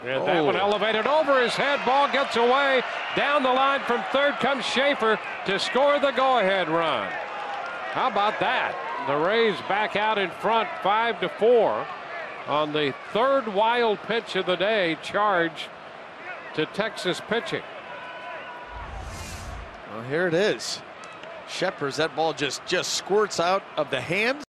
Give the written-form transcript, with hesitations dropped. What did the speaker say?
And that one elevated over his head. Ball gets away. Down the line from third comes Shaffer to score the go-ahead run. How about that? The Rays back out in front 5-4 on the third wild pitch of the day, charge to Texas pitching. Well, here it is. Shepard, that ball just squirts out of the hands.